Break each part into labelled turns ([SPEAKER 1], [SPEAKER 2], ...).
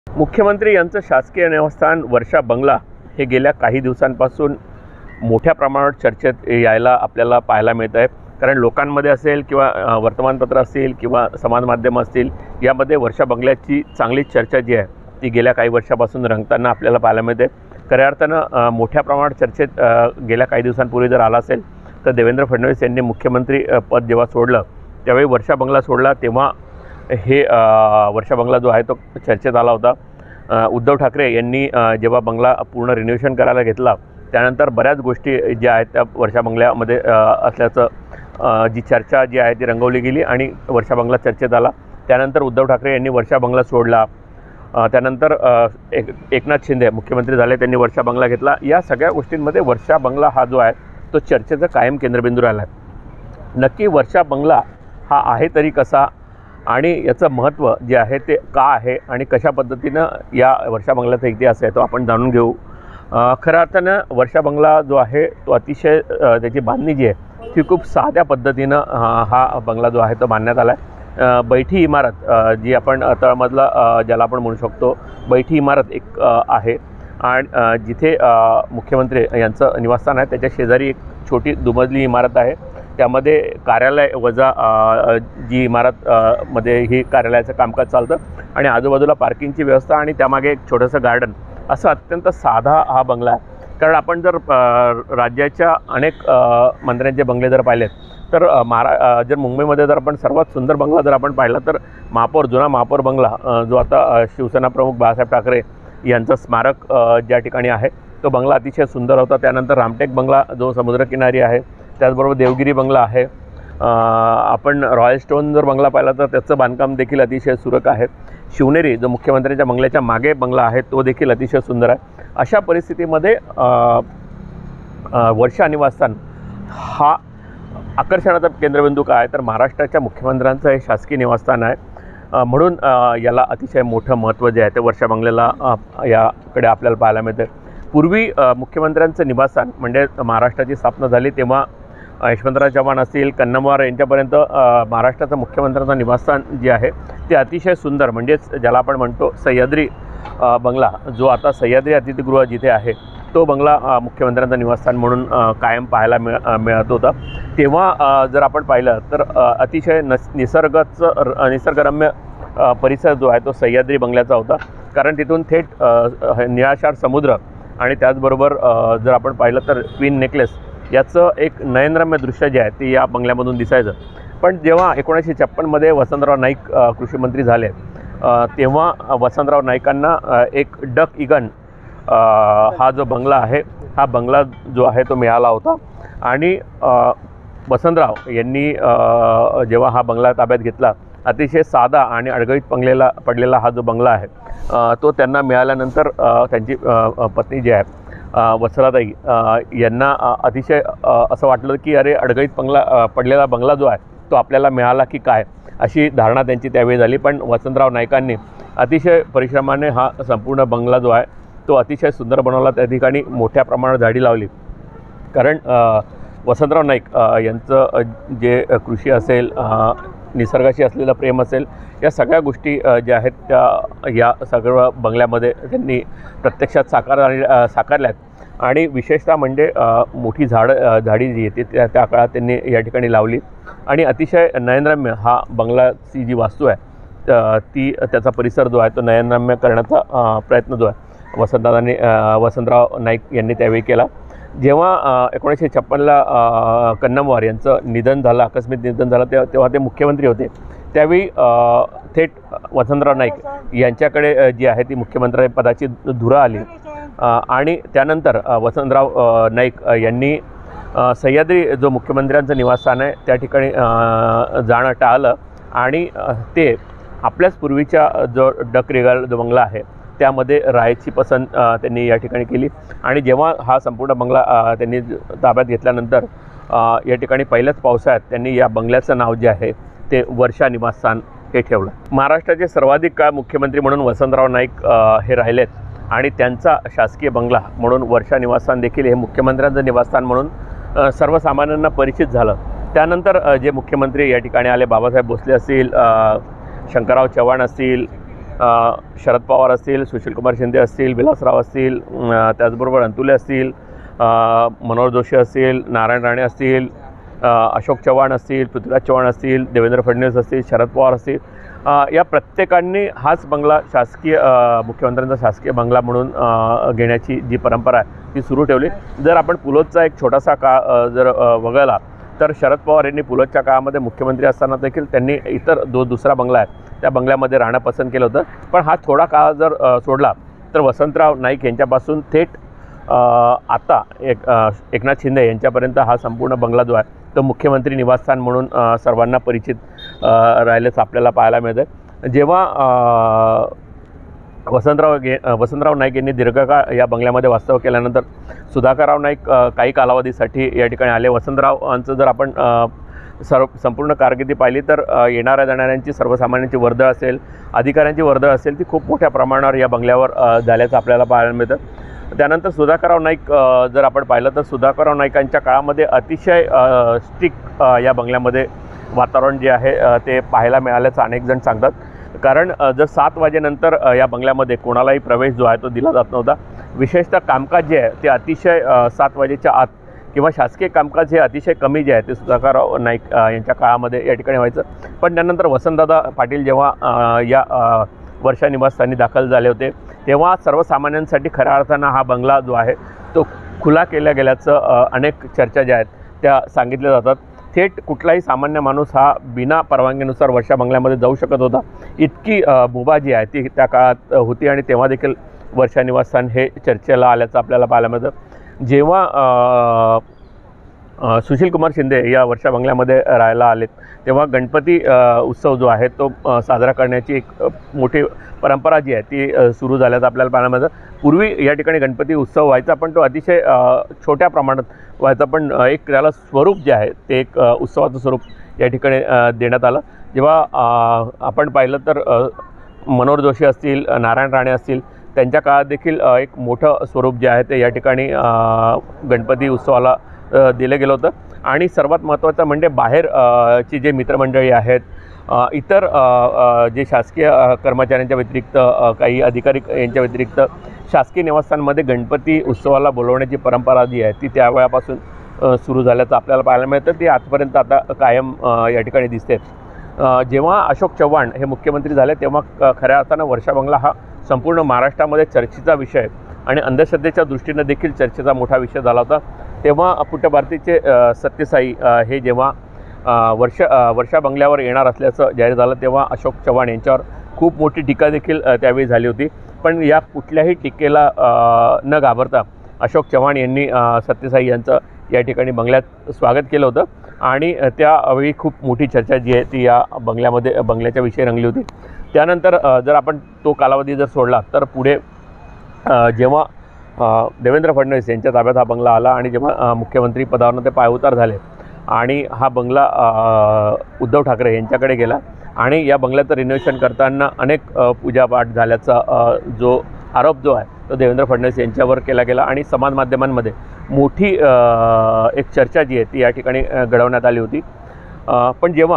[SPEAKER 1] मुख्यमंत्री यांचं शासकीय निवासस्थान वर्षा बंगला हे गेल्या काही दिवसांपासून मोठ्या प्रमाणात चर्चेत यायला आपल्याला पाहायला मिळत आहे। कारण लोकांमध्ये असेल किंवा वर्तमानपत्र असतील किंवा समाज माध्यम असतील, यामध्ये वर्षा बंगल्याची चांगली चर्चा जी आहे ती गेल्या काही वर्षापासून रंगताना आपल्याला पाहायला मिळते। खऱ्या अर्थानं मोठ्या प्रमाणात चर्चेत गेल्या काही दिवसांपूर्वी जर आला असेल तर देवेंद्र फडणवीस यांनी मुख्यमंत्री पद जेव्हा सोडलं त्यावेळी वर्षा बंगला सोडला तेव्हा हे वर्षा बंगला जो आहे तो चर्चेत आला होता। उद्धव ठाकरे यांनी जेव्हा बंगला पूर्ण रिनोव्हेशन करायला घेतला त्यानंतर बऱ्याच गोष्टी ज्या आहेत त्या वर्षा बंगल्यामध्ये असल्याचं जी चर्चा जी आहे ती रंगवली गेली आणि वर्षा बंगला चर्चेत आला। त्यानंतर उद्धव ठाकरे यांनी वर्षा बंगला सोडला। त्यानंतर एकनाथ शिंदे मुख्यमंत्री झाले, त्यांनी वर्षा बंगला घेतला। या सगळ्या गोष्टींमध्ये वर्षा बंगला हा जो आहे तो चर्चेचा कायम केंद्रबिंदू राहिला आहे। नक्की वर्षा बंगला हा आहे तरी कसा आणि याचं महत्त्व जे आहे ते का आहे आणि कशा पद्धतीनं या वर्षा बंगल्याचा इतिहास आहे तो आपण जाणून घेऊ। खऱ्या अर्थानं वर्षा बंगला जो आहे तो अतिशय त्याची बांधणी जी आहे ती खूप साध्या पद्धतीनं हा बंगला जो आहे तो बांधण्यात आला आहे। बैठी इमारत जी आपण तळमजला ज्याला आपण म्हणू शकतो बैठी इमारत एक आहे आणि जिथे मुख्यमंत्री यांचं निवासस्थान आहे त्याच्या शेजारी एक छोटी दुमजली इमारत आहे। त्यामध्ये कार्यालय वजा जी इमारत मध्ये ही कार्यालयाचं कामकाज चालतं आणि आजूबाजूला पार्किंगची व्यवस्था आणि त्यामागे एक छोटंसं गार्डन, असं अत्यंत साधा हा बंगला आहे। कारण आपण जर राज्याच्या अनेक मंत्र्यांचे बंगले जर पाहिलेत तर जर मुंबईमध्ये जर आपण सर्वात सुंदर बंगला जर आपण पाहिला तर जुना महापौर बंगला जो आता शिवसेना प्रमुख बाळासाहेब ठाकरे यांचं स्मारक ज्या ठिकाणी आहे तो बंगला अतिशय सुंदर होता। त्यानंतर रामटेक बंगला जो समुद्रकिनारी आहे, त्याचबरोबर देवगिरी बंगला आहे। आपण रॉयल स्टोन जर बंगला पाहिला तर त्याचं बांधकाम देखील अतिशय सुरेख आहे। शिवनेरी जो मुख्यमंत्र्यांच्या बंगल्याच्या मागे बंगला आहे तो देखील अतिशय सुंदर आहे। अशा परिस्थितीमध्ये वर्षा निवासस्थान हा आकर्षणाचा केंद्रबिंदू काय तर महाराष्ट्राच्या मुख्यमंत्र्यांचं हे शासकीय निवासस्थान आहे। म्हणून याला अतिशय मोठं महत्त्व जे आहे ते वर्षा बंगल्याला याकडे आपल्याला पाहायला मिळतं। पूर्वी मुख्यमंत्र्यांचं निवासस्थान म्हणजे महाराष्ट्राची स्थापना झाली तेव्हा यशवंतराव चव्हाण असतील, कन्नमवार यांच्यापर्यंत महाराष्ट्राचं मुख्यमंत्र्यांचं निवासस्थान जे आहे ते अतिशय सुंदर म्हणजेच ज्याला आपण म्हणतो सह्याद्री बंगला, जो आता सह्याद्री अतिथीगृह जिथे आहे तो बंगला मुख्यमंत्र्यांचं निवासस्थान म्हणून कायम पाहायला मिळत होता। तेव्हा जर आपण पाहिलं तर अतिशय निसर्गरम्य परिसर जो आहे तो सह्याद्री बंगल्याचा होता। कारण तिथून थेट निळाशार समुद्र आणि त्याचबरोबर जर आपण पाहिलं तर क्वीन नेकलेस याचं एक नयनरम्य दृश्य जे आहे ते या बंगल्यामधून दिसायचं। पण जेव्हा 1956मध्ये वसंतराव नाईक कृषीमंत्री झाले तेव्हा वसंतराव नाईकांना एक डक इगन हा जो बंगला आहे हा बंगला जो आहे तो मिळाला होता आणि वसंतराव यांनी जेव्हा हा बंगला ताब्यात घेतला, अतिशय साधा आणि अडगळीत पडलेला हा जो बंगला आहे तो त्यांना मिळाल्यानंतर त्यांची पत्नी जी आहे वत्सलाताई यांना अतिशय असं वाटलं की अरे अडगळीत पडलेला बंगला जो आहे तो आपल्याला मिळाला की काय, अशी धारणा त्यांची त्यावेळी झाली। पण वसंतराव नाईकांनी अतिशय परिश्रमाने हा संपूर्ण बंगला जो आहे तो अतिशय सुंदर बनवला। त्या ठिकाणी मोठ्या प्रमाणात झाडी लावली। कारण वसंतराव नाईक यांचं जे कृषी असेल, निसर्गाशी असलेलं प्रेम असेल, या सगळ्या गोष्टी ज्या आहेत त्या या सगळं बंगल्यामध्ये त्यांनी प्रत्यक्षात साकारल्यात। आणि विशेषतः म्हणजे मोठी झाडी जी येते त्या काळात त्यांनी या ठिकाणी लावली आणि अतिशय नयनरम्य हा बंगलाची जी वास्तू आहे ती त्याचा परिसर जो आहे तो नयनरम्य करण्याचा प्रयत्न जो आहे वसंतराव नाईक यांनी त्यावेळी केला। जेव्हा 1956ला कन्नमवार यांचं निधन झालं, आकस्मिक निधन झालं, तेव्हा ते मुख्यमंत्री होते। त्यावेळी थेट वसंतराव नाईक यांच्याकडे जी आहे ती मुख्यमंत्री पदाची धुरा आली आणि त्यानंतर वसंतराव नाईक यांनी सह्याद्री जो मुख्यमंत्र्यांचं निवासस्थान आहे त्या ठिकाणी जाणं टाळलं आणि ते आपल्याच पूर्वीच्या जो डक रिगल जो बंगला आहे त्यामध्ये राहायची पसंत त्यांनी या ठिकाणी केली। आणि जेव्हा हा संपूर्ण बंगला त्यांनी ताब्यात घेतल्यानंतर या ठिकाणी पहिल्याच पावसाळ्यात त्यांनी या बंगल्याचं नाव जे आहे ते वर्षा निवासस्थान हे ठेवलं। महाराष्ट्राचे सर्वाधिक काळ मुख्यमंत्री म्हणून वसंतराव नाईक हे राहिलेत आणि त्यांचा शासकीय बंगला म्हणून वर्षा निवासस्थान देखील हे मुख्यमंत्र्यांचं निवासस्थान म्हणून सर्वसामान्यांना परिचित झालं। त्यानंतर जे मुख्यमंत्री या ठिकाणी आले, बाबासाहेब भोसले असतील, शंकरराव चव्हाण असतील, शरद पवार असतील, सुशीलकुमार शिंदे असतील, विलासराव असतील, त्याचबरोबर अंतुले असतील, मनोहर जोशी असतील, नारायण राणे असतील, अशोक चव्हाण असतील, पृथ्वीराज चव्हाण असतील, देवेंद्र फडणवीस असतील, शरद पवार असतील, या प्रत्येकांनी हाच बंगला शासकीय मुख्यमंत्र्यांचा शासकीय बंगला म्हणून घेण्याची जी परंपरा आहे ती सुरू ठेवली. जर आपण पुलोदचा एक छोटासा काळ जर वगळला तर शरद पवार यांनी पुलोदच्या काळामध्ये मुख्यमंत्री असताना देखील त्यांनी इतर दुसरा बंगला आहे त्या बंगल्यामध्ये राहणं पसंत केलं होतं. पण हा थोडा काळ जर सोडला तर वसंतराव नाईक यांच्यापासून थेट आता एकनाथ शिंदे यांच्यापर्यंत हा संपूर्ण बंगला जो आहे तो मुख्यमंत्री निवासस्थान म्हणून सर्वांना परिचित राहिलेच आपल्याला पाहायला मिळतं. जेव्हा वसंतराव नाईक यांनी दीर्घकाळ या बंगल्यामध्ये वास्तव्य केल्यानंतर सुधाकरराव नाईक काही कालावधीसाठी या ठिकाणी आले. वसंतरावांचं जर आपण संपूर्ण कारकिर्दी पाहिली तर येणाऱ्या जाणाऱ्यांची सर्वसामान्यांची वर्दळ असेल, अधिकाऱ्यांची वर्दळ असेल ती खूप मोठ्या प्रमाणावर या बंगल्यावर झाल्याचं आपल्याला पाहायला मिळतं. त्यानंतर सुधाकरराव नाईक जर आपण पाहिलं तर सुधाकरराव नाईकांच्या काळामध्ये अतिशय स्ट्रिक्ट या बंगल्यामध्ये वातावरण जे आहे ते पाहायला मिळाल्याचं अनेक जण सांगतात. कारण जर 7 वाजेनंतर या बंगल्यामध्ये कोणालाही प्रवेश जो आहे तो दिला जात नव्हता. विशेषतः कामकाज जे आहे ते अतिशय 7 वाजेच्या आत किंवा शासकीय कामकाज हे अतिशय कमी जे आहे ते सुधाकरराव नाईक यांच्या काळामध्ये या ठिकाणी व्हायचं. पण त्यानंतर वसंतदादा पाटील जेव्हा या वर्षा निवासस्थानी दाखल झाले होते तेव्हा सर्वसामान्यांसाठी खऱ्या अर्थानं हा बंगला जो आहे तो खुला केला गेल्याचं अनेक चर्चा ज्या आहेत त्या सांगितल्या जातात. थेट कुठलाही सामान्य माणूस हा बिना परवानगीनुसार वर्षा बंगल्यामध्ये जाऊ शकत होता. इतकी मुभा जी आहे ती त्या काळात होती आणि तेव्हा देखील वर्षा निवासस्थान हे चर्चेला आल्याचं आपल्याला पाहायला मिळतं. जेव्हा सुशीलकुमार शिंदे या वर्षा बंगल्यामध्ये राहायला आलेत तेव्हा गणपती उत्सव जो आहे तो साजरा करण्याची एक मोठी परंपरा जी आहे ती सुरू झाल्याचं आपल्याला पाहायला मिळतं. पूर्वी या ठिकाणी गणपती उत्सव व्हायचा पण तो अतिशय छोट्या प्रमाणात व्हायचा. पण एक त्याला स्वरूप जे आहे ते एक उत्सवाचं स्वरूप या ठिकाणी देण्यात आलं. जेव्हा आपण पाहिलं तर मनोहर जोशी असतील, नारायण राणे असतील त्यांच्या काळात देखील एक मोठं स्वरूप जे आहे ते या ठिकाणी गणपती उत्सवाला दिलं गेलं होतं. आणि सर्वात महत्त्वाचं म्हणजे बाहेर ची जे मित्रमंडळी आहेत, इतर जे शासकीय कर्मचाऱ्यांच्या व्यतिरिक्त काही अधिकारी यांच्या व्यतिरिक्त शासकीय निवासस्थानामध्ये गणपती उत्सवाला बोलवण्याची परंपरा जी आहे ती त्यावेळापासून सुरू झाल्याचं आपल्याला पाहायला मिळतं. ती आजपर्यंत आता कायम या ठिकाणी दिसते. जेव्हा अशोक चव्हाण हे मुख्यमंत्री झाले तेव्हा खऱ्या अर्थानं वर्षा बंगला हा संपूर्ण महाराष्ट्रामध्ये चर्चेचा विषय आणि अंधश्रद्धेच्या दृष्टीनं देखील चर्चेचा मोठा विषय झाला होता. तेव्हा पुट्टभारतीचे सत्यसाई हे जेव्हा वर्षा बंगल्यावर येणार असल्याचं जाहीर झालं तेव्हा अशोक चव्हाण यांच्यावर खूप मोठी टीका देखील त्यावेळी झाली होती. पण या कुठल्याही टीकेला न घाबरता अशोक चव्हाण यांनी सत्यसाई यांचं या ठिकाणी बंगल्यात स्वागत केलं होतं आणि त्यावेळी खूप मोठी चर्चा जी आहे ती या बंगल्याच्या विषयी रंगली होती. त्यानंतर जर आपण तो कालावधी जर सोडला तर पुढे जेव्हा देवेंद्र फडणवीस यांच्या ताब्यात हा बंगला आला आणि जेव्हा मुख्यमंत्री पदावरून ते पायउतार झाले आणि हा बंगला उद्धव ठाकरे यांच्याकडे गेला आणि या बंगल्याचं रिनोव्हेशन करताना अनेक पूजापाठ झाल्याचा जो आरोप जो आहे तो देवेंद्र फडणवीस यांच्यावर केला गेला आणि समाज माध्यमांमध्ये मोठी एक चर्चा जी आहे ती या ठिकाणी घडवण्यात आली होती. पण जेव्हा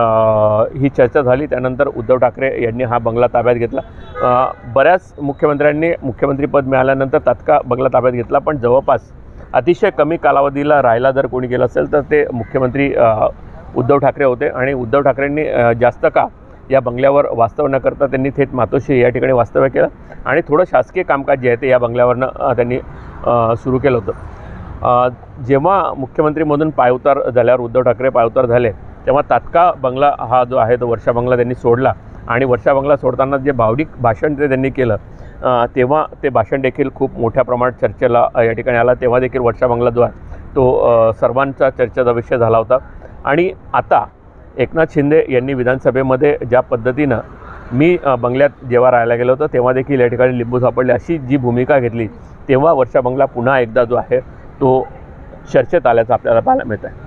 [SPEAKER 1] ही चर्चा झाली त्यानंतर उद्धव ठाकरे यांनी हा बंगला ताब्यात घेतला. बऱ्याच मुख्यमंत्र्यांनी मुख्यमंत्रीपद मिळाल्यानंतर तात्काळ बंगला ताब्यात घेतला. पण जवळपास अतिशय कमी कालावधीला राहायला जर कोणी गेलं असेल तर ते मुख्यमंत्री उद्धव ठाकरे होते आणि उद्धव ठाकरेंनी जास्त काळ या बंगल्यावर वास्तव्य न करता त्यांनी थेट मातोश्री या ठिकाणी वास्तव्य केलं आणि थोडं शासकीय कामकाज जे आहे ते या बंगल्यावरनं त्यांनी सुरू केलं होतं. जेव्हा मुख्यमंत्रीमधून पायउतार झाल्यावर उद्धव ठाकरे पायउतार झाले तेव्हा तात्काळ बंगला हा जो आहे तो वर्षा बंगला त्यांनी सोडला आणि वर्षा बंगला सोडताना जे भावनिक भाषण ते त्यांनी केलं तेव्हा ते भाषण देखील खूप मोठ्या प्रमाणात चर्चेला या ठिकाणी आला. तेव्हा देखील वर्षा बंगला जो आहे तो सर्वांचा चर्चेचा विषय झाला होता. आणि आता एकनाथ शिंदे यांनी विधानसभेमध्ये ज्या पद्धतीनं मी बंगल्यात जेव्हा राहायला गेलो होतो तेव्हा देखील या ठिकाणी लिंबू सापडले अशी जी भूमिका घेतली तेव्हा वर्षा बंगला पुन्हा एकदा जो आहे तो चर्चेत आल्याचं आपल्याला पाहायला मिळतं आहे.